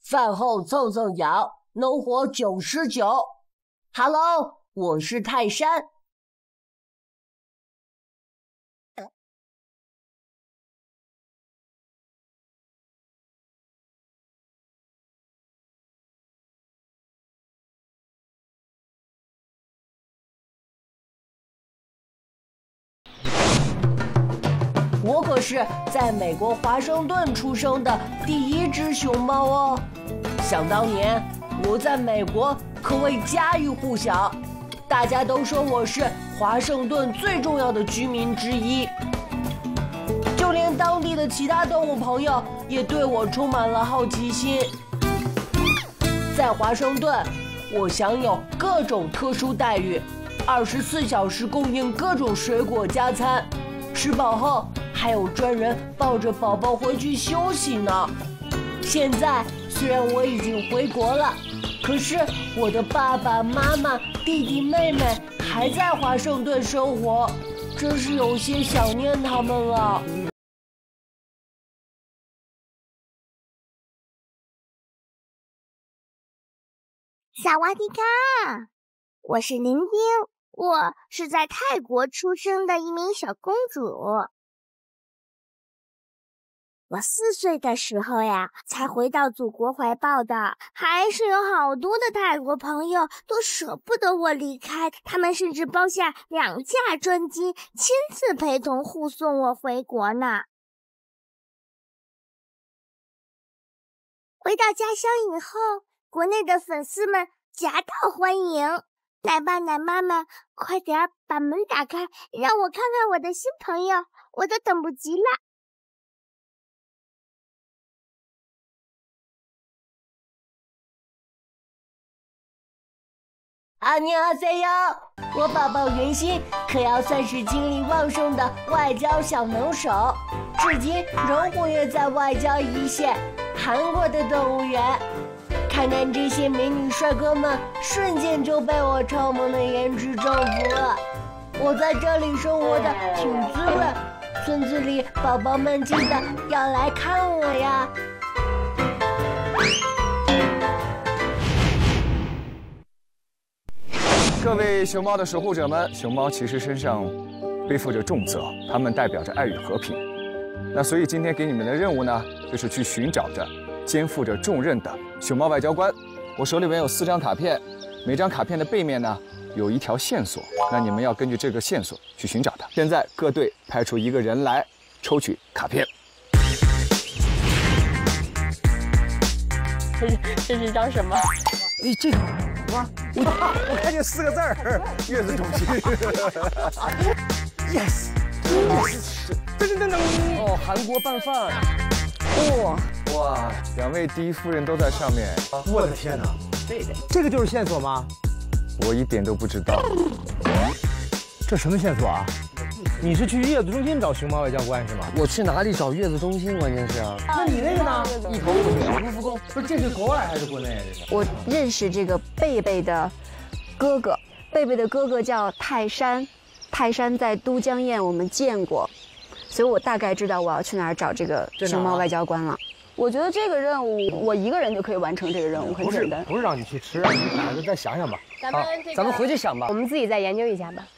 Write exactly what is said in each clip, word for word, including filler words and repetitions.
饭后蹭蹭痒，能活九十九。Hello， 我是泰山。我可是在美国华盛顿出生的第一只熊猫哦。想当年，我在美国可谓家喻户晓，大家都说我是华盛顿最重要的居民之一。就连当地的其他动物朋友也对我充满了好奇心。在华盛顿，我享有各种特殊待遇，二十四小时供应各种水果加餐，吃饱后还有专人抱着宝宝回去休息呢。现在虽然我已经回国了，可是我的爸爸妈妈、弟弟妹妹还在华盛顿生活，真是有些想念他们了。 萨瓦迪卡，我是林丁，我是在泰国出生的一名小公主。我四岁的时候呀，才回到祖国怀抱的，还是有好多的泰国朋友都舍不得我离开，他们甚至包下两架专机，亲自陪同护送我回国呢。回到家乡以后，国内的粉丝们夹道欢迎，奶爸奶妈们，快点把门打开，让我看看我的新朋友，我都等不及了。 阿尼阿塞哟，我宝宝云欣可要算是精力旺盛的外交小能手，至今仍活跃在外交一线——韩国的动物园。看看这些美女帅哥们，瞬间就被我超萌的颜值征服了。我在这里生活的挺滋润，村子里宝宝们记得要来看我呀。 各位熊猫的守护者们，熊猫其实身上背负着重责，它们代表着爱与和平。那所以今天给你们的任务呢，就是去寻找着肩负着重任的熊猫外交官。我手里面有四张卡片，每张卡片的背面呢有一条线索，那你们要根据这个线索去寻找它。现在各队派出一个人来抽取卡片。 这是这是一张什么？ 哎，这个哇，我我看见四个字儿，月子中心。yes， 噔噔噔噔，哦，韩国拌饭。哇哇，两位第一夫人都在上面。 我的天哪， 对的， 这个就是线索吗？ 我一点都不知道。 这什么线索啊？你是去月子中心找熊猫外交官是吗？ 我去哪里找月子中心？关键是啊， 那你那个呢？一头雾水，不服供。不是，这是国外还是国内？这是我认识这个贝贝的哥哥，贝贝的哥哥叫泰山，泰山在都江堰我们见过，所以我大概知道我要去哪儿找这个熊猫外交官了。我觉得这个任务我一个人就可以完成这个任务，很简单。 不是让你去吃，你哪个再想想吧。 咱们、这个、 咱们回去想吧， 我们自己再研究一下吧。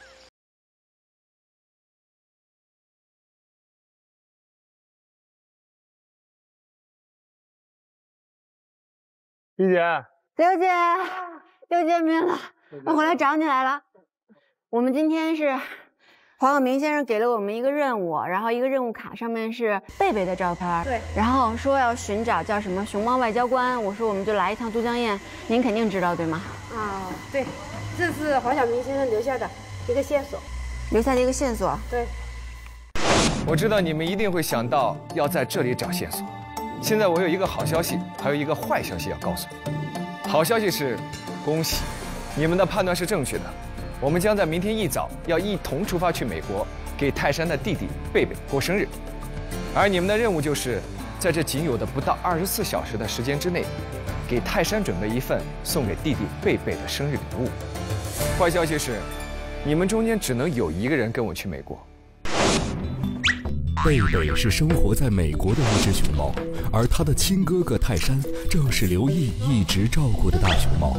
丽姐， 刘姐，又见面了，我回来找你来了。我们今天是黄晓明先生给了我们一个任务，然后一个任务卡上面是贝贝的照片， 对， 然后说要寻找叫什么熊猫外交官。我说我们就来一趟都江堰，您肯定知道对吗？ 啊，对，这是黄晓明先生留下的一个线索， 留下的一个线索。 对， 我知道你们一定会想到要在这里找线索。现在我有一个好消息，还有一个坏消息要告诉你。好消息是，恭喜，你们的判断是正确的。我们将在明天一早要一同出发去美国，给泰山的弟弟贝贝过生日。而你们的任务就是在这仅有的不到二十四小时的时间之内，给泰山准备一份送给弟弟贝贝的生日礼物。坏消息是，你们中间只能有一个人跟我去美国。 贝贝是生活在美国的一只熊猫，而他的亲哥哥泰山正是刘毅一直照顾的大熊猫。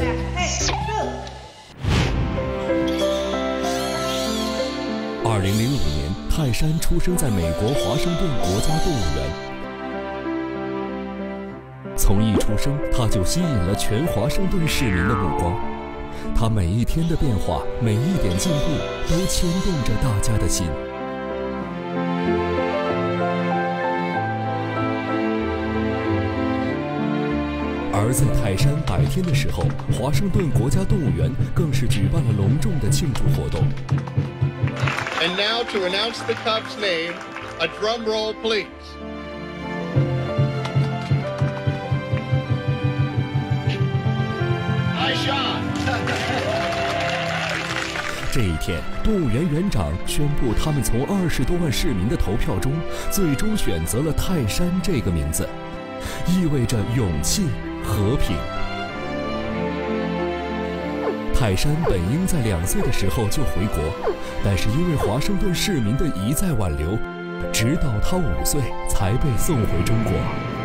二零零五年，泰山出生在美国华盛顿国家动物园。从一出生，他就吸引了全华盛顿市民的目光。他每一天的变化，每一点进步，都牵动着大家的心。而在泰山百天的时候，华盛顿国家动物园更是举办了隆重的庆祝活动。 And now to announce the cub's name, a drum roll, please. 这一天，动物园园长宣布，他们从二十多万市民的投票中，最终选择了泰山这个名字，意味着勇气、和平。泰山本应在两岁的时候就回国，但是因为华盛顿市民的一再挽留，直到他五岁才被送回中国。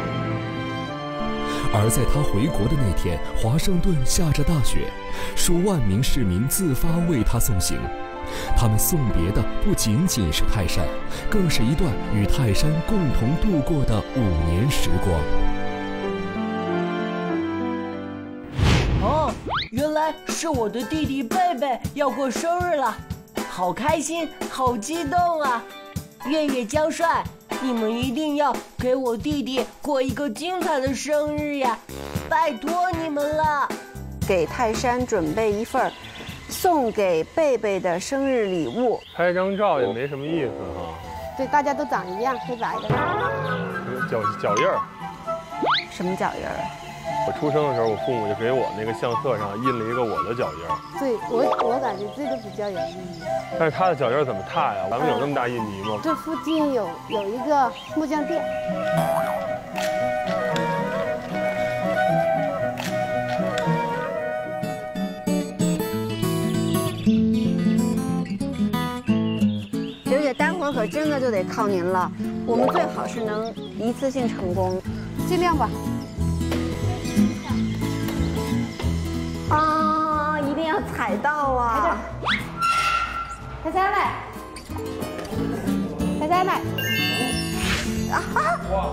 而在他回国的那天，华盛顿下着大雪，数万名市民自发为他送行。他们送别的不仅仅是泰山，更是一段与泰山共同度过的五年时光。 哦，原来是我的弟弟贝贝要过生日了，好开心，好激动啊！月月将帅，你们一定要给我弟弟过一个精彩的生日呀！拜托你们了。 给泰山准备一份送给贝贝的生日礼物。 拍张照也没什么意思哈。 对，大家都长一样，黑白的。 脚脚印儿。 什么脚印儿？ 我出生的时候，我父母就给我那个相册上印了一个我的脚印儿。 对我，我感觉这个比较有意义。 但是他的脚印怎么踏呀？咱们有那么大印泥吗？ 这附近有有一个木匠店。 刘姐，待会儿可真的就得靠您了。我们最好是能一次性成功， 尽量吧。 啊，一定要踩到啊！ 泰山来，泰山来！啊哈！哇！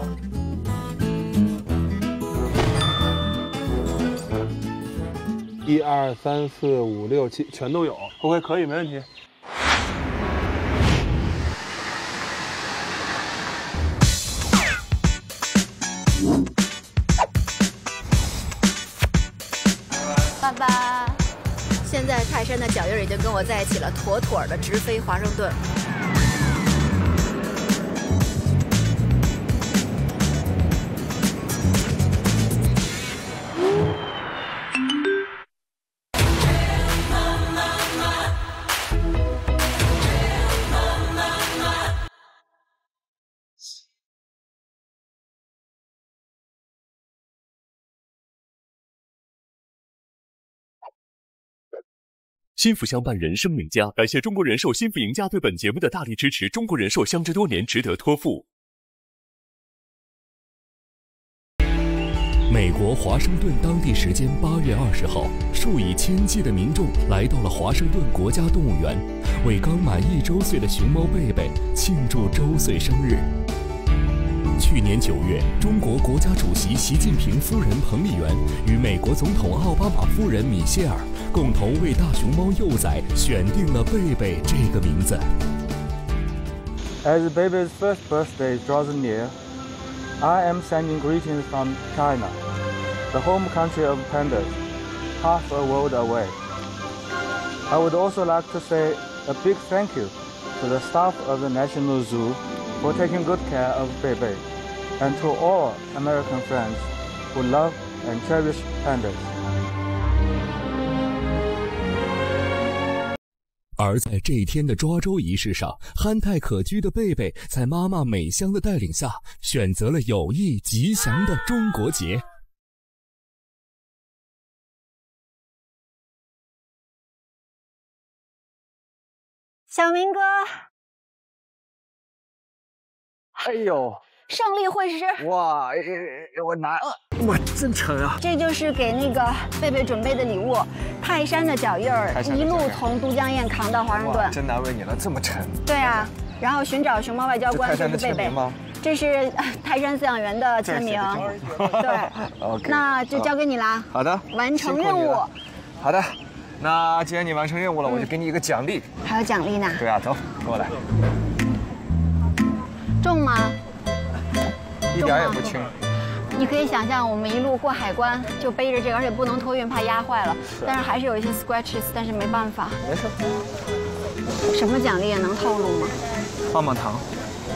一二三四五六七，全都有。OK， 可以，没问题。 爸爸，现在泰山的脚印已经跟我在一起了，妥妥的直飞华盛顿。 幸福相伴，人生赢家。感谢中国人寿幸福赢家对本节目的大力支持。中国人寿相知多年，值得托付。 美国华盛顿当地时间八月二十号，数以千计的民众来到了华盛顿国家动物园，为刚满一周岁的熊猫贝贝庆祝周岁生日。去年九月，中国国家主席习近平夫人彭丽媛与美国总统奥巴马夫人米歇尔共同为大熊猫幼崽选定了贝贝这个名字。 As baby's first birthday draws near, I am sending greetings from China, the home country of pandas, half a world away. I would also like to say a big thank you to the staff of the National Zoo for taking good care of Bebe, and to all American friends who love and cherish pandas. 而在这一天的抓周仪式上，憨态可掬的贝贝在妈妈美香的带领下，选择了有益吉祥的中国结。 小明哥。 哎呦， 胜利会师！ 哇，我拿，哇，真沉啊！ 这就是给那个贝贝准备的礼物，泰山的脚印儿，一路从都江堰扛到华盛顿。 真难为你了，这么沉。 对啊，然后寻找熊猫外交官就是贝贝吗？这是泰山饲养员的签名。对 ，OK， 那就交给你啦。 好的， 完成任务。 好的，那既然你完成任务了，我就给你一个奖励。 还有奖励呢？ 对啊，走，过来。 重吗？ 一点也不轻。 你可以想象，我们一路过海关就背着这个，而且不能托运，怕压坏了。但是还是有一些 scratches， 但是没办法。 没事。 什么奖励也能透露吗？ 棒棒糖。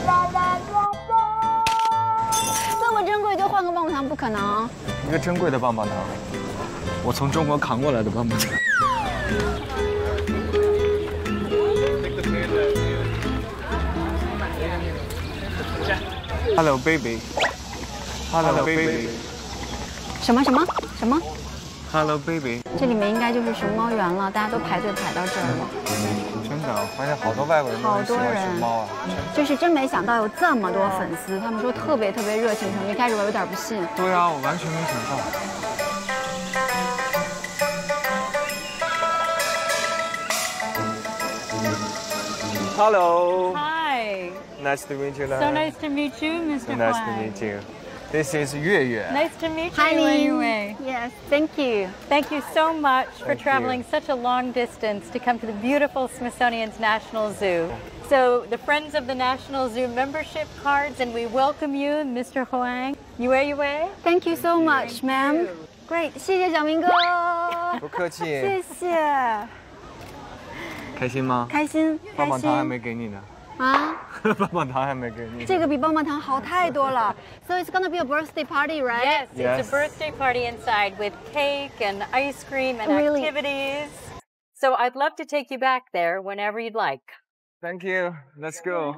这么珍贵就换个棒棒糖不可能。 一个珍贵的棒棒糖，我从中国扛过来的棒棒糖。Hello baby。Hello baby。 什么什么什么 ？Hello baby。 这里面应该就是熊猫园了，大家都排队排到这儿了。 真的，我发现好多外国人都喜欢熊猫啊。 就是真没想到有这么多粉丝，他们说特别特别热情，一开始我有点不信。 对啊，我完全没想到。Hello. Hi. Nice to meet you. So nice to meet you, Mister So nice to meet you. This is Yue Yue. Nice to meet Hi, you, Ning. Yue Yue. Yes, thank you. Thank you so much for Thank traveling you. such a long distance to come to the beautiful Smithsonian's National Zoo. So the Friends of the National Zoo membership cards, and we welcome you, Mister Huang. Yue Yue. Thank you so much, ma'am. Great， 谢谢小明哥。 不客气。 谢谢。 开心吗？ 开心。 棒棒糖还没给你呢。 啊？ 棒棒糖还没给你。 这个比棒棒糖好太多了。So it's gonna be a birthday party, right? Yes, Yes. it's a birthday party inside with cake and ice cream and Really? activities. So I'd love to take you back there whenever you'd like. Thank you. Let's go.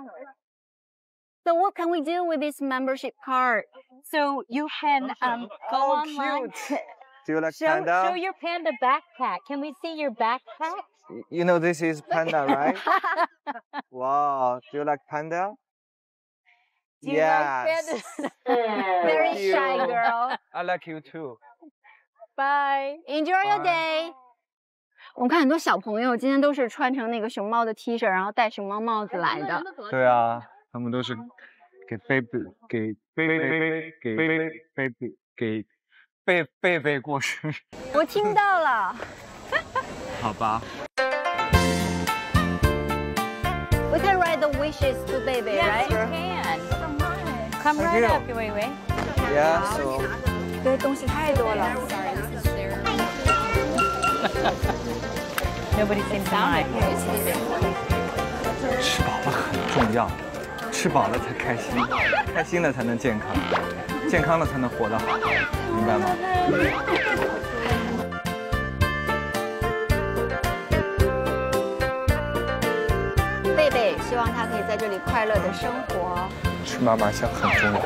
So what can we do with this membership card? So you can um, go Oh, online. cute. Do you like Show, panda? show your panda backpack. Can we see your backpack? You know this is panda, right? Wow. Do you like panda? Do you yes. like pandas? Very Thank you. shy girl. I like you too. Bye. Enjoy your day. 我们看很多小朋友今天都是穿成那个熊猫的 T 恤，然后戴熊猫帽子来的。 对啊，他们都是给贝贝、给贝贝、给贝贝、贝贝、给贝贝贝过生日。 我听到了。 好吧。 We can write the wishes to baby, Yes, right? you can. Come Thank right you. up, Yue Yue. Yeah, so. 这东西太多了。 Nobody seems to mind. 吃饱了很重要，吃饱了才开心，开心了才能健康，健康了才能活得好，明白吗？ 贝贝希望他可以在这里快乐的生活。 吃妈妈香很重要。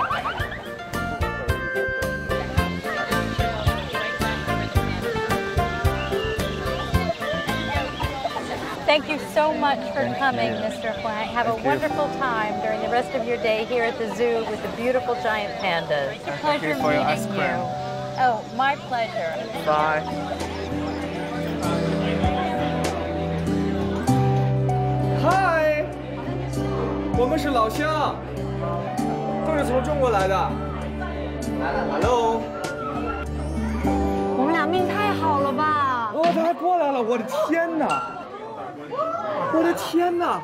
Thank you so much for coming, Mister Huang. Have a wonderful time during the rest of your day here at the zoo with the beautiful giant pandas. It's a pleasure meeting you. Oh, my pleasure. Bye. Hi， 我们是老乡，都是从中国来的。Hello。 我们俩命太好了吧？ 哦，他还过来了！我的天哪！ 我的天哪！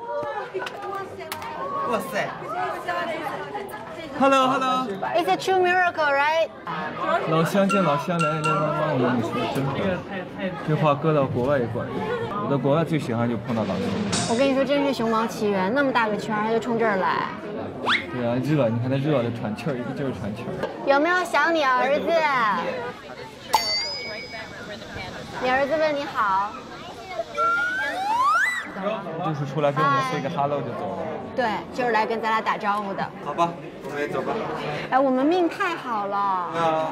哇塞 ！Hello Hello。 It's a true miracle, right? 老乡见老乡，来来来来，我跟你说，真的，这话搁到国外也管用。我在国外最喜欢就碰到老乡。 我跟你说，真是熊猫起源，那么大个圈，他就冲这儿来。 对啊，热，你看他热的喘气儿，一个劲儿喘气儿。 有没有想你儿子？你儿子问你好。 就是出来跟我们 say 个 hello 就走了。 对，就是来跟咱俩打招呼的。 好吧，我们也走吧。 哎，我们命太好了。 啊。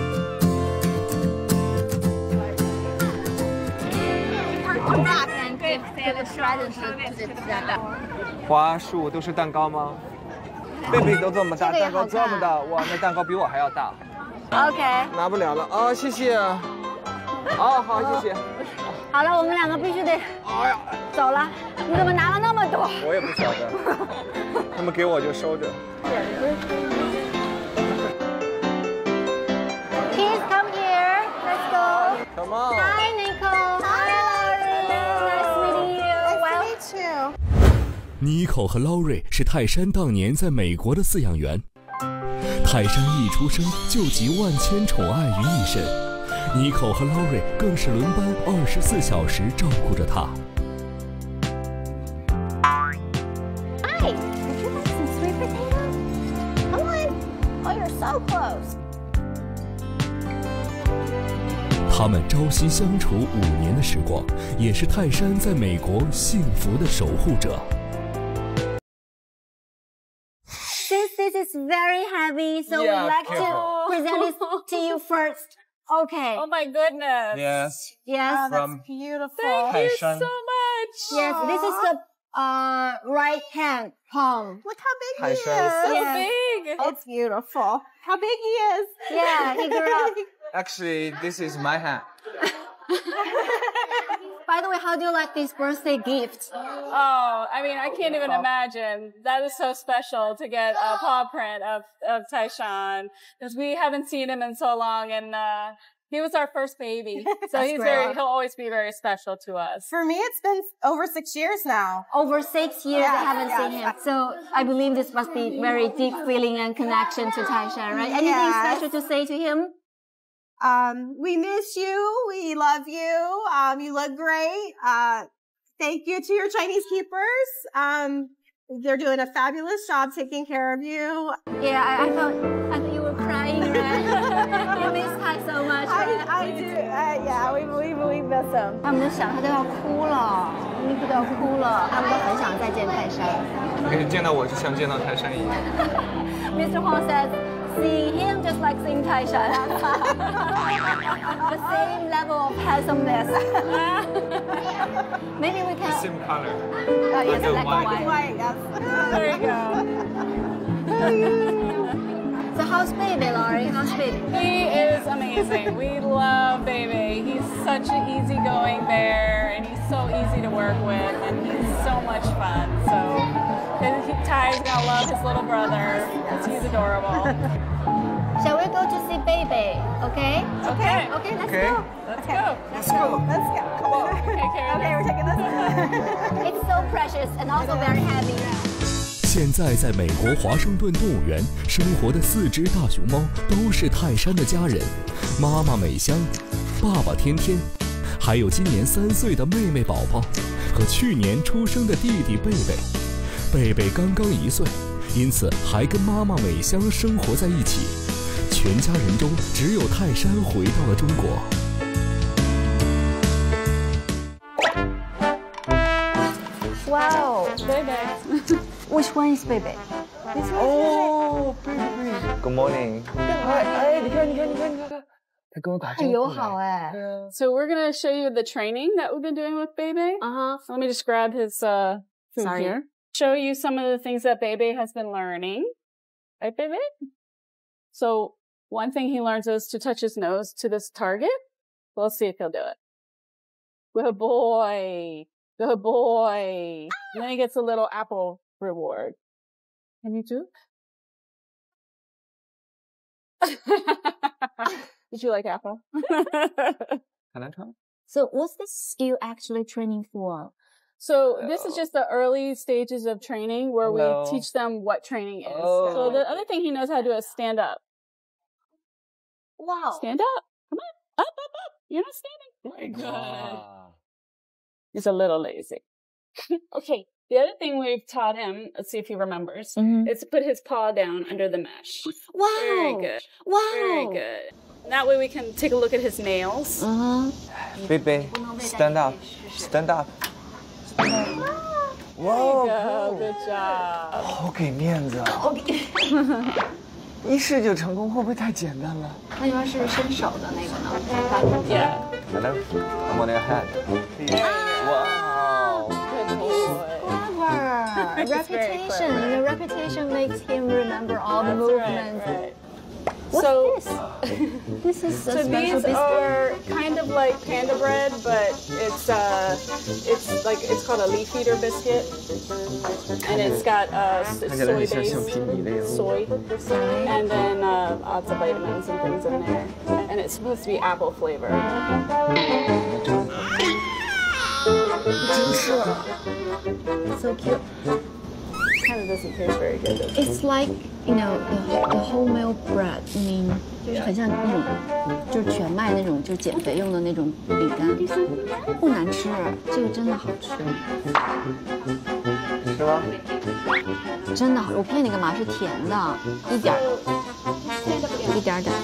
大餐，对对，这个刷的是自己家的。 花束都是蛋糕吗？贝贝都这么大，蛋糕这么大，哇，那蛋糕比我还要大。 OK。 拿不了了啊，谢谢。哦，好，谢谢。 好了，我们两个必须得，哎呀，走了。你怎么拿了那么多？ 我也不晓得，他们给我就收着。 Please come here. Let's go. Come on. Hi, Nico. Hi, Laurie. Nice meeting you. Nice to meet you. Nico 和 Laurie 是泰山当年在美国的饲养员。泰山一出生就集万千宠爱于一身。Nico 和 Laurie 更是轮班二十四小时照顾着他。 Hi, would you like some sweet potato? Come on. Oh, you're so close. 他们朝夕相处五年的时光，也是泰山在美国幸福的守护者。 Since this is very heavy, so Yeah, we'd like careful. to present this to you first. Okay. Oh my goodness. Yes. Yes. Oh, that's From beautiful. Thank you so Taishan. much. Yes, this is the uh, right hand palm. Look how big he is. Taishan. So Yes. big. It's beautiful. How big he is. Yeah, he grew up. Actually, this is my hand. By the way, how do you like this birthday gift? Oh, I mean, I can't even imagine. That is so special to get a paw print of, of Taishan, because we haven't seen him in so long, and uh, he was our first baby. So he's great. very, he'll always be very special to us. For me, it's been over six years now. Over six years Yeah, I haven't yeah. seen him. So I believe this must be very deep feeling and connection to Taishan, right? Anything Yes. special to say to him? Um, we miss you. We love you. Um, you look great. Uh, thank you to your Chinese keepers. Um, they're doing a fabulous job taking care of you. Yeah, I, I thought I thought you were crying, right? You miss Tai so much. I, Right? I do. Uh, yeah, we, we, we miss him. 他们都想他都要哭了，尼克都要哭了，他们都很想再见泰山。 可是见到我就像见到泰山一样。 Mister Huang says, seeing him just like seeing Taishan. The same level of handsomeness. Maybe we can. Same color. Oh, yes, Black and black white. and White, yes. There you go. So how's baby, Laurie? How's baby? He is amazing. We love Baby. He's such an easygoing bear, and he's so easy to work with, and he's so much fun. So his, he, Ty's gonna love his little brother because he's adorable. Shall we go to see baby? Okay? Okay. Okay, let's Okay. go. Let's go. Let's go. Let's go. Come on. Take care of Okay, we're taking this. It's so precious and also very heavy. 现在在美国华盛顿动物园生活的四只大熊猫都是泰山的家人，妈妈美香，爸爸天天，还有今年三岁的妹妹宝宝和去年出生的弟弟贝贝。贝贝刚刚一岁，因此还跟妈妈美香生活在一起。全家人中只有泰山回到了中国。 Wow. Baby. Which one is baby? This one's Oh, baby. Good morning. 哎，你看，你看，你看，你看，他跟我打招呼。 很友好哎。 So we're gonna show you the training that we've been doing with Baby. Uh huh. Let me just grab his uh, food Sorry. here. Show you some of the things that Baby has been learning. Right, Baby? So one thing he learns is to touch his nose to this target. Well, let's see if he'll do it. Good boy. Good boy. And then he gets a little apple reward. Can you do? Did you like apple? So what's this skill actually training for? So this is just the early stages of training where Hello. we teach them what training is. Oh. So the other thing he knows how to do is stand up. Wow. Stand up. Come on. Up, up, up. You're not standing. Very good. He's a little lazy. Okay. The other thing we've taught him, let's see if he remembers, Mhm. is to put his paw down under the mesh. Wow. Very good. Wow. Very good. That way we can take a look at his nails. Uh huh. Baby, stand up. Stand up. There you go. Good job. 好给面子啊！一试就成功，会不会太简单了？ 那应该是伸手的那个呢。 Yeah. Hello, I'm on your head. Wow. Yeah, reputation. You know, reputation makes him remember all the movements. Right, right. What's so, this? This is so a special these biscuit. are kind of like panda bread, but it's uh, it's like it's called a leaf eater biscuit, and it's got uh, it's soy based, soy, and then uh, lots of vitamins and things in there, and it's supposed to be apple flavored. So cute. Kind of doesn't taste very good. does it? It's like, you know, the, the wholemeal bread. I mean, 就是很像那种，就是全麦那种，就是减肥用的那种饼干，不难吃，这个真的好吃。 是吧？ 真的好，我骗你干嘛？是甜的，一点儿，一点儿点。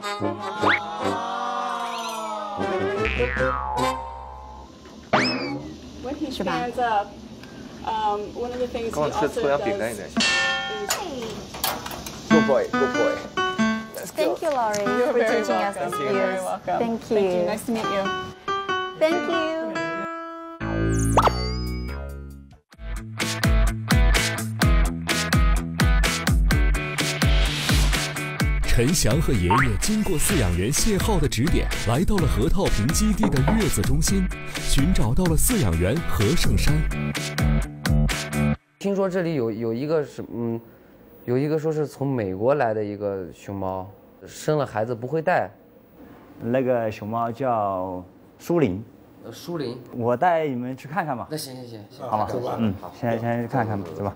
When he stands up, um, one of the things he also does. Good boy, good boy. Thank you, Laurie, You're for very teaching us welcome. this You're very news. welcome. Thank you. Thank you. Nice to meet you. Thank you. 陈翔和爷爷经过饲养员谢浩的指点，来到了何套坪基地的月子中心，寻找到了饲养员何胜山。 听说这里有有一个什嗯，有一个说是从美国来的一个熊猫，生了孩子不会带。 那个熊猫叫苏林。 呃，苏林。 我带你们去看看吧。 那行行行行， 好吧， 走吧。 嗯，现在先去看看吧，走吧。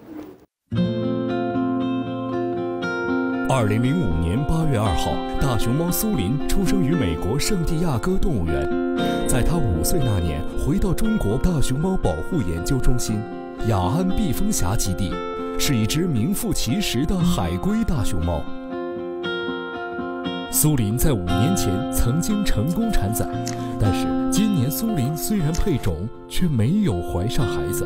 二零零五年八月二号，大熊猫苏林出生于美国圣地亚哥动物园。在他五岁那年，回到中国大熊猫保护研究中心雅安避风峡基地，是一只名副其实的海龟大熊猫。苏林在五年前曾经成功产崽，但是今年苏林虽然配种，却没有怀上孩子。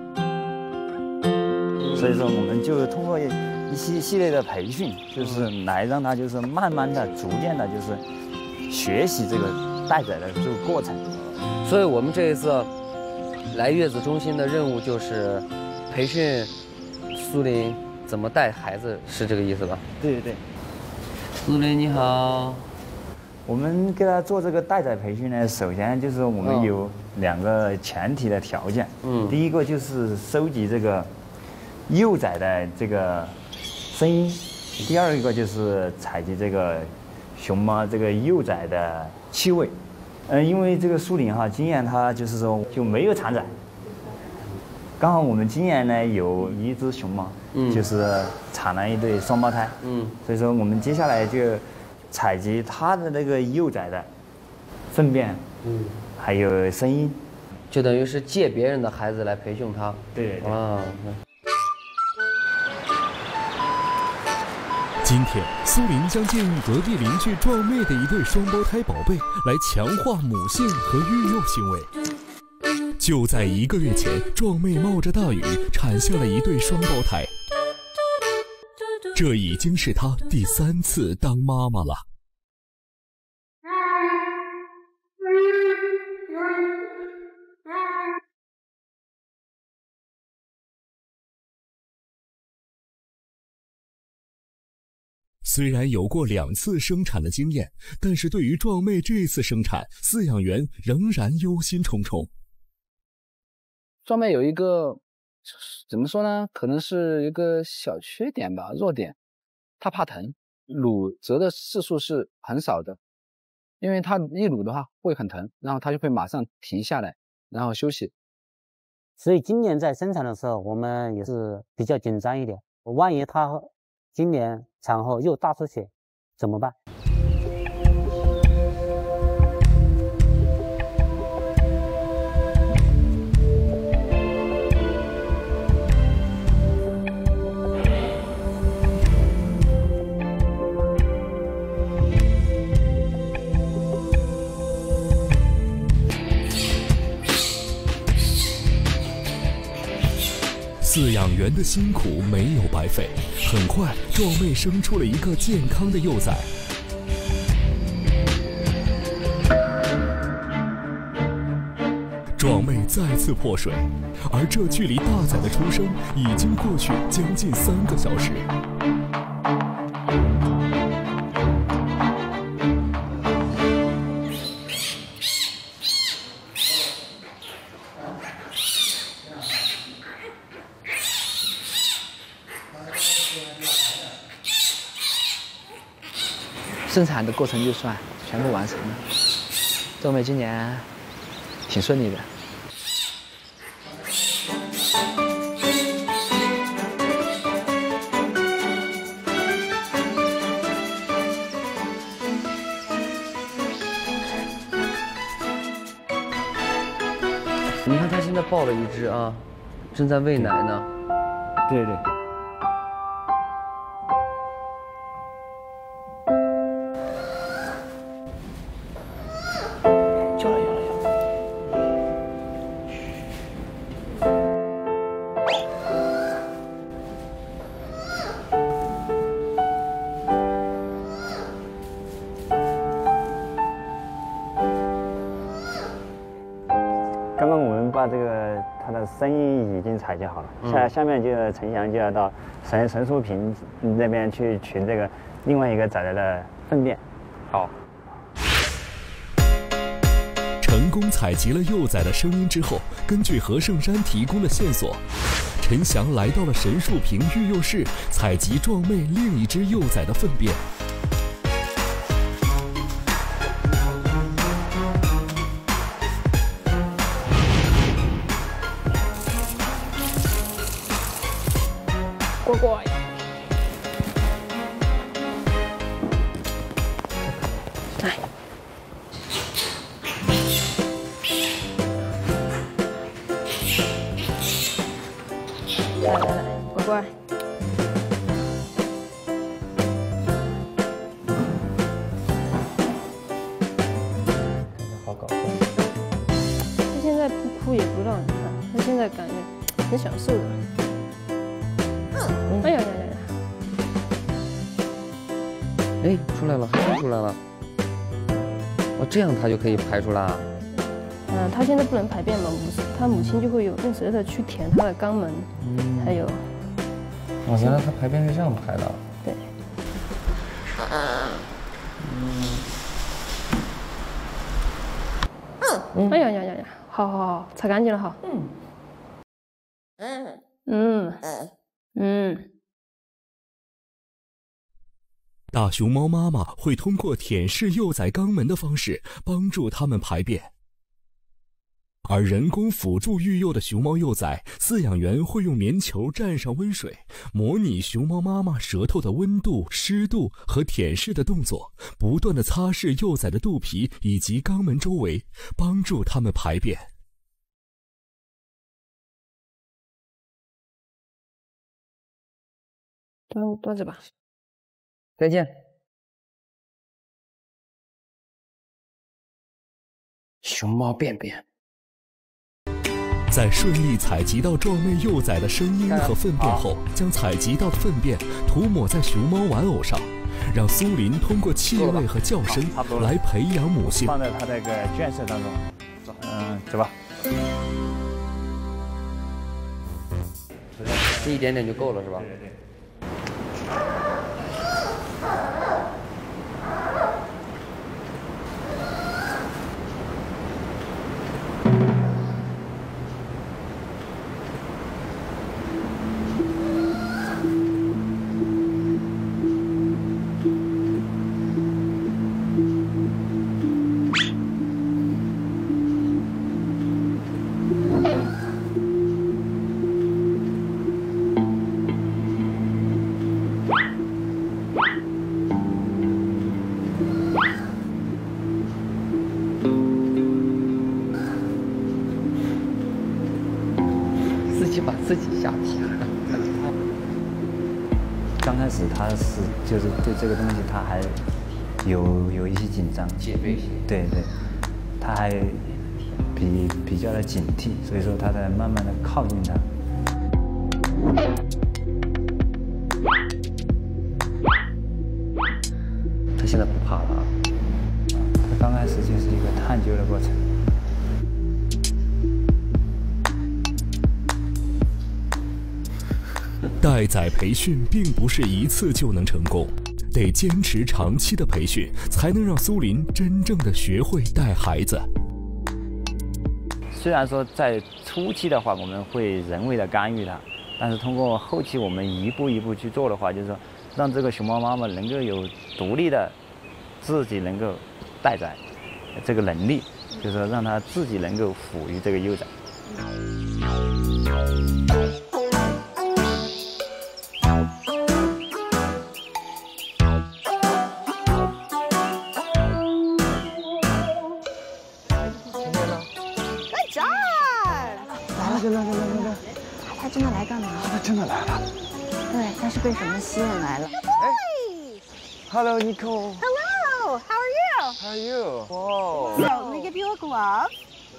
所以说，我们就通过一系系列的培训，就是来让他就是慢慢的、逐渐的，就是学习这个带崽的这个过程。 所以我们这一次来月子中心的任务就是培训苏林怎么带孩子，是这个意思吧？ 对对对。 苏林你好。 我们给他做这个带崽培训呢，首先就是我们有两个前提的条件。嗯。第一个就是收集这个幼崽的这个声音，第二个就是采集这个熊猫这个幼崽的气味。嗯，因为这个苏林哈，今年它就是说就没有产崽，刚好我们今年呢有一只熊猫，嗯，就是产了一对双胞胎，嗯，所以说我们接下来就采集它的那个幼崽的粪便，嗯，还有声音， 就等于是借别人的孩子来培训它。 对对。 啊。 今天，苏林将借用隔壁邻居壮妹的一对双胞胎宝贝来强化母性和育幼行为。就在一个月前，壮妹冒着大雨产下了一对双胞胎，这已经是她第三次当妈妈了。虽然有过两次生产的经验，但是对于壮妹这次生产，饲养员仍然忧心忡忡。 壮妹有一个怎么说呢？可能是一个小缺点吧，弱点，她怕疼，乳折的次数是很少的，因为她一乳的话会很疼，然后她就会马上停下来，然后休息。 所以今年在生产的时候，我们也是比较紧张一点，万一她今年产后又大出血怎么办？ 饲养员的辛苦没有白费，很快壮妹生出了一个健康的幼崽。壮妹再次破水，而这距离大崽的出生已经过去将近三个小时。 生产的过程就算全部完成了，周妹今年挺顺利的。 你看他现在抱了一只啊，正在喂奶呢。 对对。刚刚我们把这个它的声音已经采集好了，嗯、下下面就陈翔就要到陈陈淑萍那边去取这个另外一个崽崽的粪便。 好。 成功采集了幼崽的声音之后，根据何胜山提供的线索，陈翔来到了陈树萍育幼室，采集壮妹另一只幼崽的粪便。 乖乖。来。来来来，乖乖。 好搞笑。 他现在不哭也不让你看，他现在感觉很享受的。哎呀呀呀呀！ 哎，出来了，还生出来了。哦，这样它就可以排出啦。 嗯，它现在不能排便嘛，母它母亲就会有用舌头去舔它的肛门，嗯、还有。 哦，原来它排便是这样排的。 对。嗯。哎呀呀呀呀！好好好，擦干净了哈。嗯。嗯。嗯。嗯。 大熊猫妈妈会通过舔舐幼崽肛门的方式帮助它们排便，而人工辅助育幼的熊猫幼崽，饲养员会用棉球蘸上温水，模拟熊猫妈妈舌头的温度、湿度和舔舐的动作，不断地擦拭幼崽的肚皮以及肛门周围，帮助它们排便。 端端着吧。 再见。 熊猫便便。 在顺利采集到壮妹幼崽的声音和粪便后，将采集到的粪便涂抹在熊猫玩偶上，让苏林通过气味和叫声来培养母性。 放在它那个圈舍当中。嗯，走吧。 这一点点就够了，是吧？ 对对对。 把自己吓跑了。 刚开始他是就是对这个东西他还有有一些紧张， 戒备心。 对对，他还比比较的警惕，所以说他在慢慢的靠近他。 他现在不怕了啊。 他刚开始就是一个探究的过程。 待宰培训并不是一次就能成功，得坚持长期的培训，才能让苏林真正的学会带孩子。 虽然说在初期的话，我们会人为的干预它，但是通过后期我们一步一步去做的话，就是说让这个熊猫妈妈能够有独立的自己能够待宰这个能力，就是说让它自己能够抚育这个幼崽。 他真的来干嘛？ 他真的来了。 对，他是被什么吸引来了？ 哎 ，Hello, Nicole. Hello. How are you? How are you? Whoa. So let me give you a glove.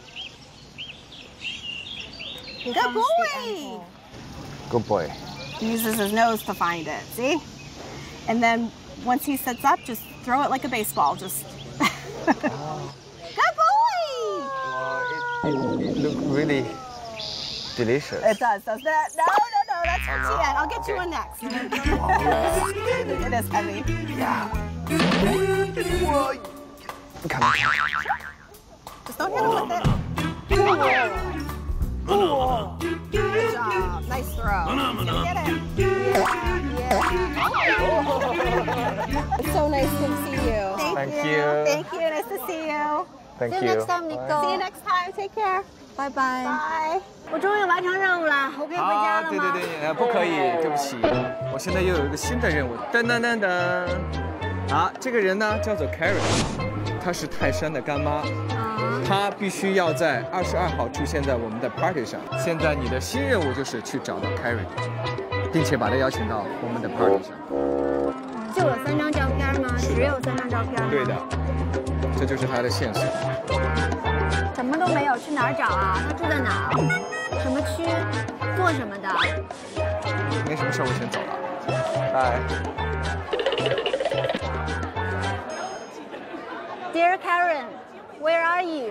Good boy. Good boy. He uses his nose to find it. See? And then once he sits up, just throw it like a baseball. Just. Good boy. Wow, it, it looked really delicious. It does, doesn't it? No, no, no, that's for Tian. I'll get you one next. It is heavy. Yeah. Whoa. Come on. Just don't hit him with it. Cool. Good job. Nice throw. Get it. Yeah, yeah. It's so nice to see you. Thank, Thank you. you. Thank you. Nice to see you. Thank see you. you next time, Nico. See you next time. Take care. Bye bye. Bye. 我终于完成任务了，我可以回家了吗？ 对对对，呃，不可以，对不起，我现在又有一个新的任务，噔噔噔噔。啊，这个人呢叫做 Karen， 她是泰山的干妈，她必须要在二十二号出现在我们的 party 上。现在你的新任务就是去找到 Karen， 并且把她邀请到我们的 party 上。 就有三张照片吗？只有三张照片吗？ 对的，这就是她的线索。 什么都没有，去哪儿找啊？他住在哪儿？什么区？做什么的？ 没什么事，我先走了。拜。 Dear Karen, where are you?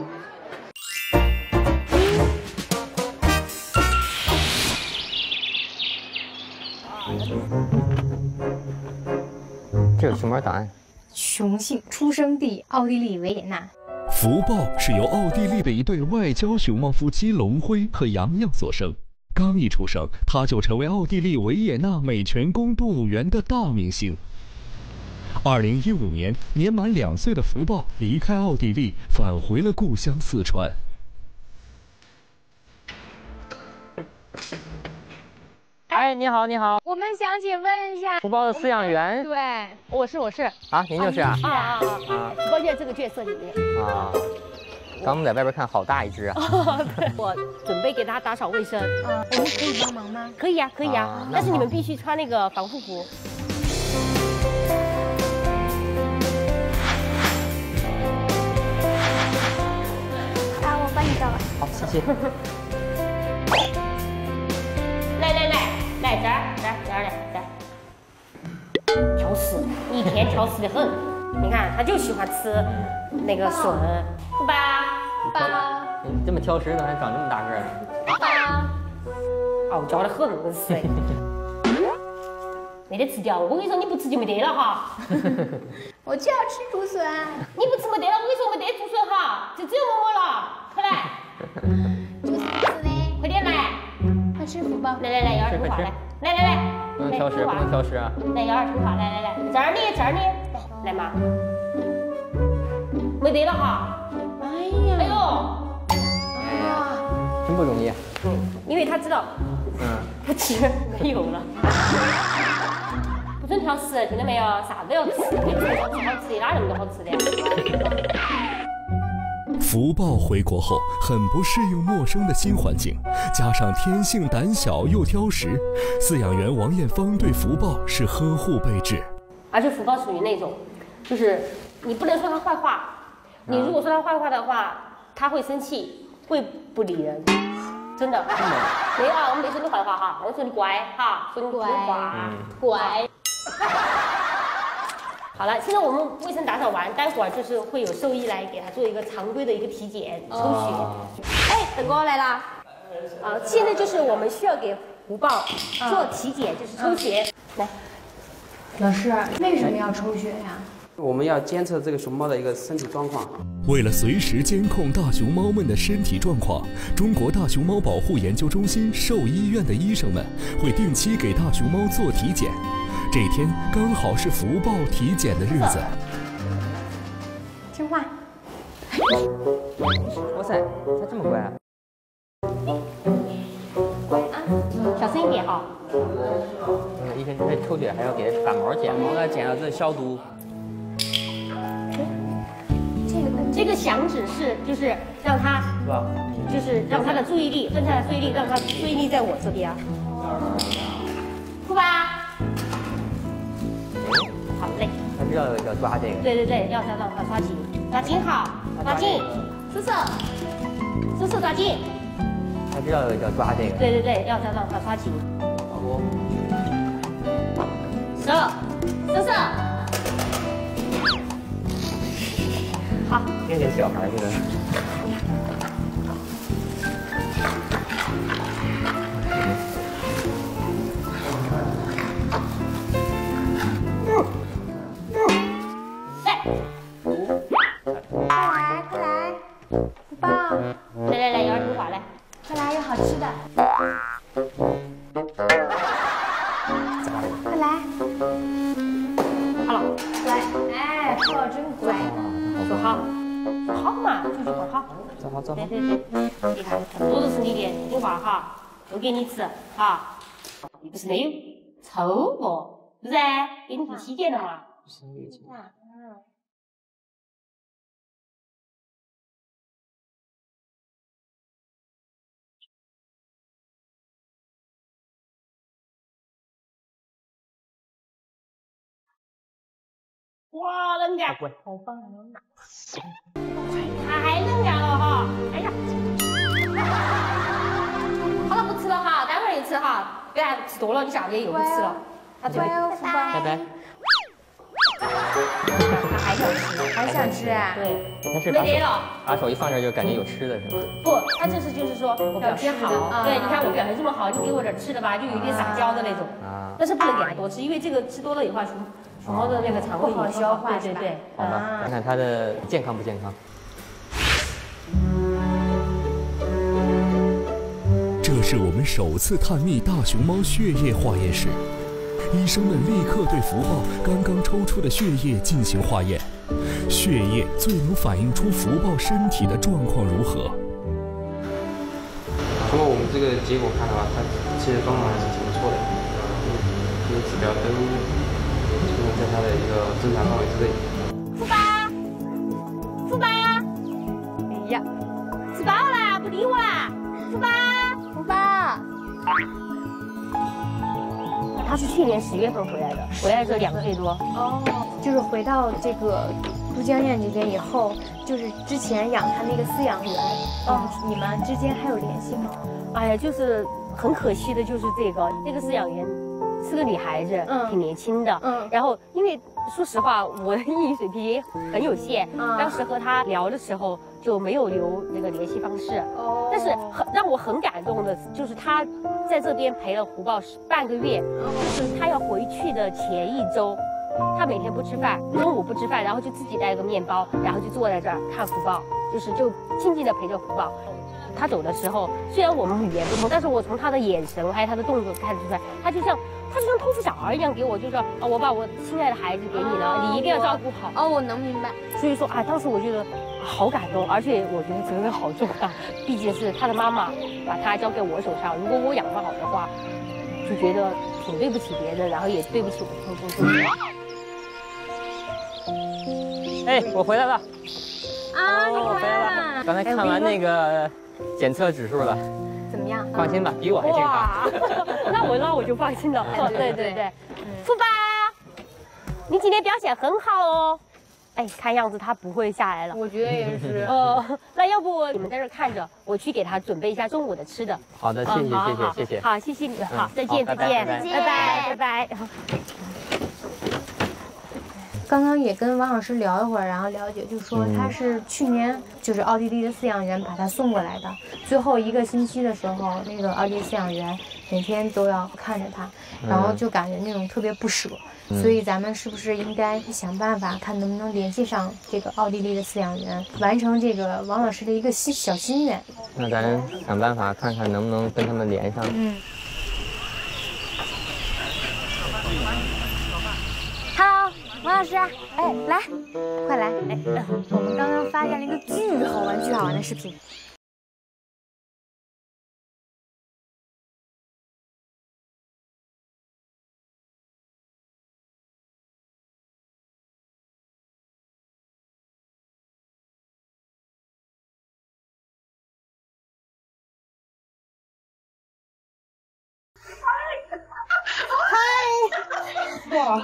这有熊猫档案。 雄性出生地奥地利维也纳。 福豹是由奥地利的一对外交熊猫夫妻龙辉和洋洋所生。刚一出生，他就成为奥地利维也纳美泉宫动物园的大明星。二零一五年，年满两岁的福豹离开奥地利，返回了故乡四川。 哎，你好，你好， 我们想请问一下， 福豹的饲养员？ 对，我是我是。 啊，您就是啊？ 啊啊啊！福豹就在这个角色里面。 啊。刚我们在外边看，好大一只啊！ 我准备给它打扫卫生。啊，我们可以帮忙吗？可以呀，可以呀，但是你们必须穿那个防护服。 啊，我帮你照吧。 好，谢谢。 来来来来，这儿这儿这儿来这儿。挑食，一天挑食的很。你看，他就喜欢吃那个笋。爸爸， 你这么挑食，怎么还长这么大个儿呢？ 爸，傲娇的很是。没得吃掉，我跟你说，你不吃就没得了哈。 我就要吃竹笋。 你不吃没得了，我跟你说没得竹笋哈，就只有馍馍了。快来， 竹笋不吃嘞， 快点来， 快吃福宝。 来来来，要二听话来，来来来， 不能挑食，不能挑食啊！ 来，要二听话，来来来，这儿呢，这儿呢，来嘛，没得了哈。哎呀，哎呦， 哎呀，真不容易。 嗯，因为他知道，嗯，不吃没有了。不准挑食，听到没有？啥都要吃，没吃好吃好吃的，哪那么多好吃的？ 福豹回国后很不适应陌生的新环境，加上天性胆小又挑食，饲养员王艳芳对福豹是呵护备至。 而且福豹属于那种，就是你不能说他坏话，你如果说他坏话的话，他会生气，会不理人。真的，没有啊，我们没说你坏话哈，我说你乖哈，说你乖乖。好了，现在我们卫生打扫完，待会儿就是会有兽医来给他做一个常规的一个体检抽血。哎，等哥来啦！ 啊，现在就是我们需要给虎豹做体检，就是抽血。来， 老师，为什么要抽血呀？ 我们要监测这个熊猫的一个身体状况。 为了随时监控大熊猫们的身体状况，中国大熊猫保护研究中心兽医院的医生们会定期给大熊猫做体检。这天刚好是福豹体检的日子。 听话。 哇塞，它这么乖啊！ 乖啊，小声一点啊。 医生这抽血还要给它打毛剪， 毛来剪了这消毒。 这个这个响指是就是让它是吧？ 就是让它的注意力，分散注意力，让它注意力在我这边。酷吧？好嘞。 他知道要抓这个。 对对对，要要让它抓紧，抓紧好，抓紧，叔叔，叔叔抓紧。 他知道要抓这个。 对对对，要要让它抓紧。 老公。 手，叔叔。好。 跟个小孩似的。 来，快来，虎豹，来来来，有点听话来， 快来，有好吃的。快来， 好了， 来，哎，虎豹真乖。 坐好，坐好嘛，就坐好。 坐好，坐好。 对对对，你看，多都是你的，听话哈，都给你吃哈。你不是没有抽过，是不是？给你做体检的嘛。嗯。哇，能干！好棒啊！太能干了哈！哎呀，好了，不吃了哈，待会儿你吃哈，不然吃多了你下午也又不吃了。他最后， 拜拜。 他还想吃，还想吃啊？ 对， 他是没得了。 把手一放这儿就感觉有吃的是吗？ 不，他这是就是说我表现好，对，你看我表现这么好，你给我点吃的吧，就有点撒娇的那种。啊。但是不能给他多吃，因为这个吃多了以后，熊熊猫的那个肠胃不好消化， 对对对。 好吧，看看它的健康不健康。 这是我们首次探秘大熊猫血液化验室。医生们立刻对福豹刚刚抽出的血液进行化验，血液最能反映出福豹身体的状况如何。 通过我们这个结果看的话，它其实状况还是挺不错的，这些指标都出现在它的一个正常范围之内。 福宝，福宝，哎呀，吃饱啦，不理我啦，福宝，福宝。他是去年十月份回来的，回来的时候两个月多。 哦，就是回到这个都江堰这边以后，就是之前养他那个饲养员，哦，你们之间还有联系吗？ 哎呀，就是很可惜的，就是这个那个饲养员是个女孩子，嗯，挺年轻的，嗯，然后因为说实话，我的英语水平也很有限，嗯，当时和她聊的时候就没有留那个联系方式，哦，但是很让我很感动的就是她在这边陪了虎豹半个月，就是她要回去的前一周，她每天不吃饭，中午不吃饭，然后就自己带个面包，然后就坐在这儿看虎豹，就是就静静的陪着虎豹。他走的时候，虽然我们语言不通，但是我从他的眼神还有他的动作看出来，他就像他就像托付小孩一样给我，就说啊，我把我亲爱的孩子给你了，你一定要照顾好。 哦，我能明白。 所以说啊，当时我觉得好感动，而且我觉得责任好重大，毕竟是他的妈妈把他交给我手上，如果我养不好的话，就觉得挺对不起别人，然后也对不起我的公公。 哎，我回来了。 啊，你回来了。 刚才看完那个检测指数了， 怎么样？ 放心吧，比我还健康。 那我那我就放心了。哦，对对对，富爸，你今天表现很好哦。哎，看样子他不会下来了。 我觉得也是。 呃，那要不你们在这看着，我去给他准备一下中午的吃的。 好的，谢谢谢谢谢谢。 好，谢谢你们，好，再见再见， 再见， 拜拜拜拜。 刚刚也跟王老师聊一会儿，然后了解，就说他是去年就是奥地利的饲养员把他送过来的，最后一个星期的时候，那个奥地利饲养员每天都要看着他，然后就感觉那种特别不舍，嗯、所以咱们是不是应该想办法看能不能联系上这个奥地利的饲养员，完成这个王老师的一个心小心愿？ 那咱想办法看看能不能跟他们连上。 嗯。Hello。王老师，哎，来，快来！哎，我们刚刚发现了一个巨好玩、巨好玩的视频。 嗨！哇！